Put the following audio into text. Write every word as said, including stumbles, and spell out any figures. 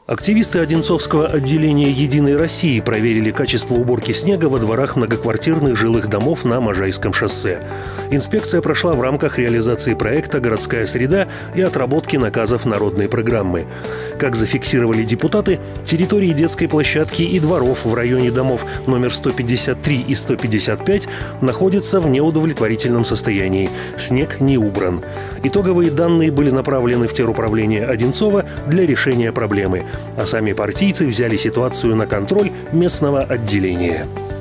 Активисты Одинцовского отделения «Единой России» проверили качество уборки снега во дворах многоквартирных жилых домов на Можайском шоссе. Инспекция прошла в рамках реализации проекта «Городская среда» и отработки наказов народной программы. Как зафиксировали депутаты, территории детской площадки и дворов в районе домов номер сто пятьдесят три и сто пятьдесят пять находятся в неудовлетворительном состоянии. Снег не убран. Итоговые данные были направлены в теруправление Одинцова для решения проблемы. А сами партийцы взяли ситуацию на контроль местного отделения.